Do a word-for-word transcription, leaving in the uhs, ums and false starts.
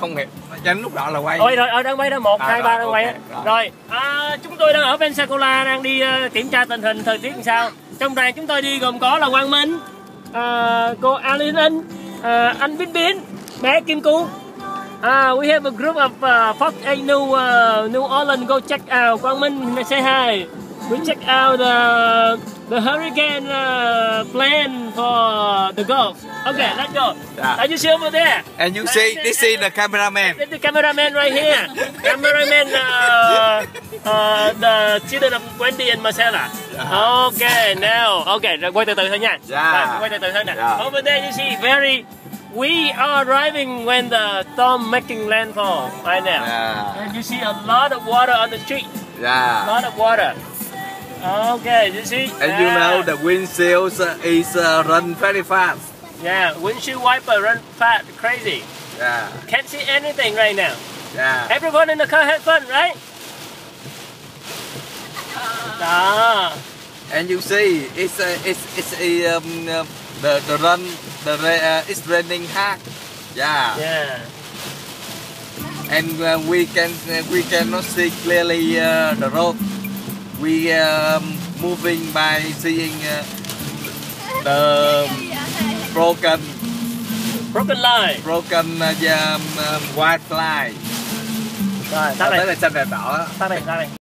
không hiểu. Anh lúc đó là quay. Ôi rồi, ở đang quay đó, một, À, hai, ba đang rồi, quay. ok, Rồi, rồi. À, chúng tôi đang ở Pensacola đang đi uh, kiểm tra tình hình thời tiết làm sao. Trong đoàn chúng tôi đi gồm có là Quang Minh, uh, cô Alin Anh, uh, anh Vinh Biến, bé Kim Cú. Uh, we have a group of uh, Fox eight New uh, New Orleans. Go check out. Quang Minh, say hi. We check out the the hurricane uh, plan for the Gulf. Okay, yeah. Let's go. Yeah. Are you see over there? And you see, this is the cameraman. The cameraman right here. Cameraman, uh, uh, the children of Wendy and Marcella. Yeah. Okay, now. Okay, rồi quay từ từ thôi nha. Yeah. Rồi, quay từ từ thôi nè. Yeah. Over there you see very. We are driving when the storm making landfall right now. Yeah. And you see a lot of water on the street. Yeah. A lot of water. Okay, you see. And yeah. you know the windshield is uh, run very fast. Yeah, windshield wiper run fast, crazy. Yeah. Can't see anything right now. Yeah. Everyone in the car had fun, right? Đó. And you see, it's a, it's it's a um, uh, the the run the uh, it's raining hard. Yeah. Yeah. And uh, we can uh, we cannot see clearly uh, the road. We um, moving by seeing uh, the broken Broken line. broken uh, um, um, white fly. Rồi, tắt Tới này. là xanh đèn đỏ. Tắt này, tắt này.